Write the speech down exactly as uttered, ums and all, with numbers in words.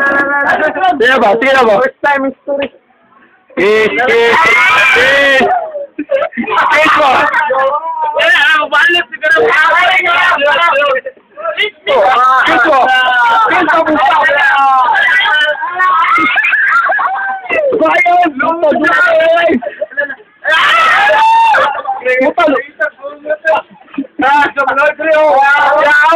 Sige ba? Sige na ba? First time in story. Kiss, kiss, kiss! Kiss mo! Balik siguro. Kiss mo! Kiss mo! Bayan! Lutod! Lutod! Ah, sa mga